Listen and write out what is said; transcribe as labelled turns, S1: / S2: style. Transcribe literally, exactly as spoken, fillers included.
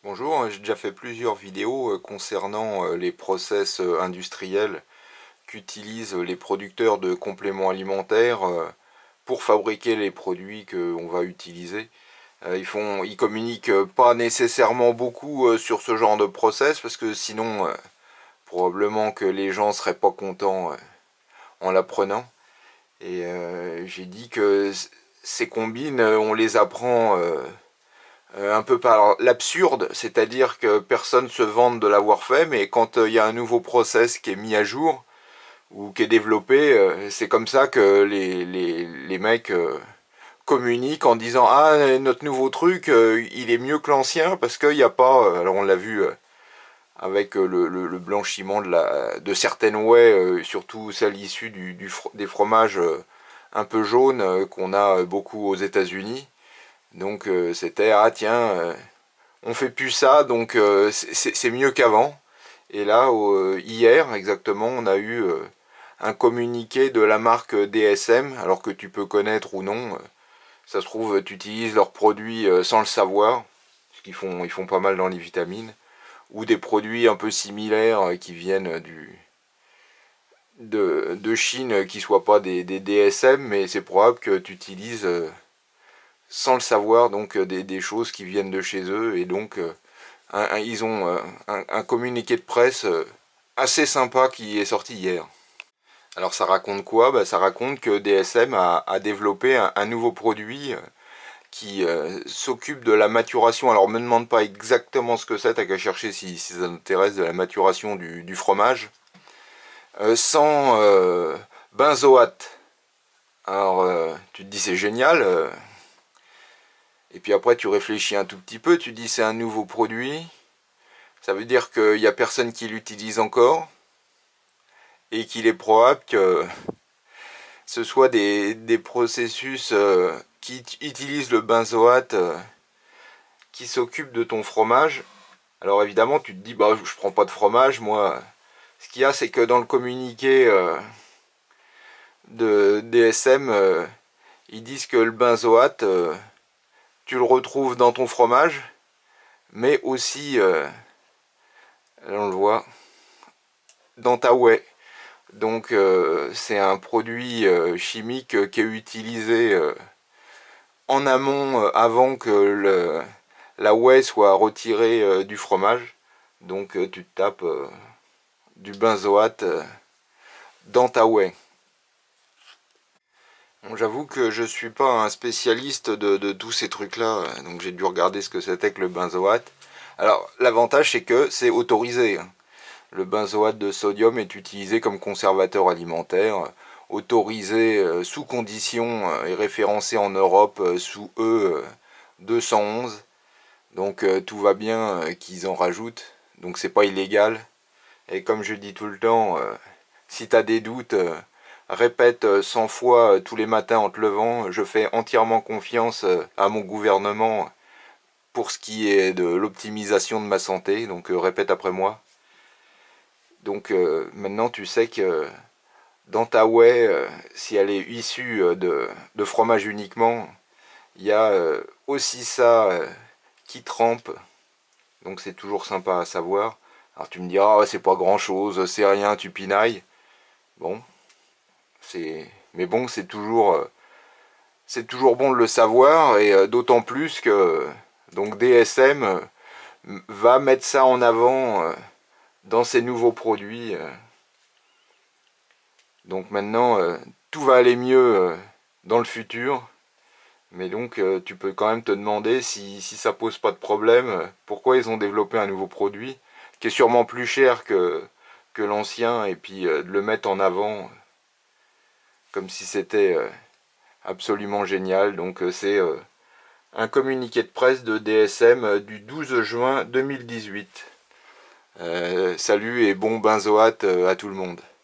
S1: Bonjour, j'ai déjà fait plusieurs vidéos euh, concernant euh, les process euh, industriels qu'utilisent les producteurs de compléments alimentaires euh, pour fabriquer les produits qu'on va utiliser. Euh, Ils font, ils communiquent euh, pas nécessairement beaucoup euh, sur ce genre de process parce que sinon, euh, probablement que les gens seraient pas contents euh, en l'apprenant. Et euh, j'ai dit que ces combines, euh, on les apprend euh, Euh, un peu par l'absurde, c'est-à-dire que personne se vante de l'avoir fait, mais quand il euh, y a un nouveau process qui est mis à jour ou qui est développé, euh, c'est comme ça que les, les, les mecs euh, communiquent en disant ah, notre nouveau truc euh, il est mieux que l'ancien parce qu'il n'y a pas, euh, alors on l'a vu euh, avec euh, le, le, le, blanchiment de, la, de certaines whey, euh, surtout celles issues du, du, des fromages euh, un peu jaunes euh, qu'on a beaucoup aux États-Unis. Donc euh, c'était ah tiens, euh, on fait plus ça, donc euh, c'est mieux qu'avant. Et là, euh, hier exactement, on a eu euh, un communiqué de la marque D S M, alors que tu peux connaître ou non. Euh, ça se trouve, tu utilises leurs produits euh, sans le savoir, parce qu'ils font, ils font pas mal dans les vitamines, ou des produits un peu similaires euh, qui viennent du de, de Chine, qui soient pas des, des D S M, mais c'est probable que tu utilises euh, sans le savoir donc des, des choses qui viennent de chez eux, et donc euh, un, un, ils ont euh, un, un communiqué de presse euh, assez sympa qui est sorti hier. Alors ça raconte quoi? Bah, ça raconte que D S M a, a développé un, un nouveau produit euh, qui euh, s'occupe de la maturation. Alors me demande pas exactement ce que c'est, t'as qu'à chercher si, si ça t'intéresse, de la maturation du, du fromage euh, sans euh, benzoate. Alors euh, tu te dis c'est génial, euh, et puis après tu réfléchis un tout petit peu, tu te dis c'est un nouveau produit, ça veut dire qu'il n'y a personne qui l'utilise encore, et qu'il est probable que ce soit des, des processus euh, qui utilisent le benzoate euh, qui s'occupent de ton fromage. Alors évidemment tu te dis bah je prends pas de fromage moi. Ce qu'il y a, c'est que dans le communiqué euh, de D S M, euh, ils disent que le benzoate euh, tu le retrouves dans ton fromage, mais aussi euh, là on le voit dans ta whey. Donc euh, c'est un produit euh, chimique euh, qui est utilisé euh, en amont euh, avant que le, la whey soit retirée euh, du fromage. Donc euh, tu te tapes euh, du benzoate euh, dans ta whey. Bon, j'avoue que je suis pas un spécialiste de, de tous ces trucs là, donc j'ai dû regarder ce que c'était que le benzoate. Alors l'avantage c'est que c'est autorisé. Le benzoate de sodium est utilisé comme conservateur alimentaire, autorisé euh, sous conditions euh, et référencé en Europe euh, sous E deux cent onze. Donc euh, tout va bien euh, qu'ils en rajoutent. Donc c'est pas illégal. Et comme je dis tout le temps, euh, si tu as des doutes, euh, répète euh, cent fois euh, tous les matins en te levant. Je fais entièrement confiance euh, à mon gouvernement pour ce qui est de l'optimisation de ma santé. Donc euh, répète après moi. Donc euh, maintenant tu sais que dans ta whey, euh, si elle est issue euh, de, de fromage uniquement, il y a euh, aussi ça euh, qui trempe. Donc c'est toujours sympa à savoir. Alors tu me diras, ah, c'est pas grand chose, c'est rien, tu pinailles. Bon, c'est. Mais bon, c'est toujours. Euh, c'est toujours bon de le savoir, et euh, d'autant plus que donc D S M euh, va mettre ça en avant euh, dans ses nouveaux produits. Euh. Donc maintenant, euh, tout va aller mieux euh, dans le futur. Mais donc, euh, tu peux quand même te demander si, si ça pose pas de problème, euh, pourquoi ils ont développé un nouveau produit qui est sûrement plus cher que, que l'ancien, et puis euh, de le mettre en avant euh, comme si c'était euh, absolument génial. Donc euh, c'est euh, un communiqué de presse de D S M euh, du douze juin deux mille dix-huit. Euh, salut et bon benzoate euh, à tout le monde.